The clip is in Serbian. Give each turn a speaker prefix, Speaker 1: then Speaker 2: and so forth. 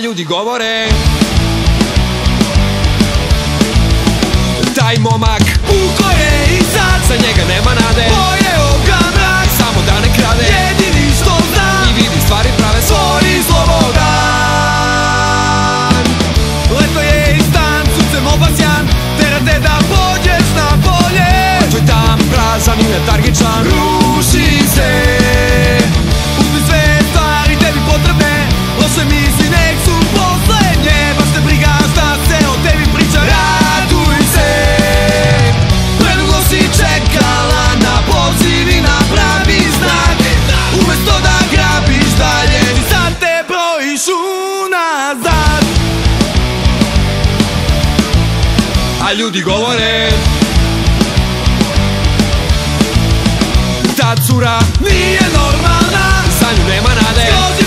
Speaker 1: ljudi govore taj momak
Speaker 2: uko je i sad,
Speaker 1: za njega nema nade.
Speaker 2: pojeo ga mrak,
Speaker 1: Samo da ne krade
Speaker 2: jedini što zna
Speaker 1: i vidi stvari prave
Speaker 2: stvori slobodan. Leto je i stan, suncem obasjan, tera te da pođeš na polje.
Speaker 1: To je tam prazan i letargičan,
Speaker 2: Ruši se, uzmi sve stvari tebi potrebne, loše misli nek su poslednje, baš te briga šta se o tebi priča. Raduj se, predugo si čekala na poziv i na pravi znak, umesto da grabiš dalje ti sad te brojiš unazad.
Speaker 1: a ljudi govore ta cura
Speaker 2: Nije normalna,
Speaker 1: za nju nema nade.
Speaker 2: skroz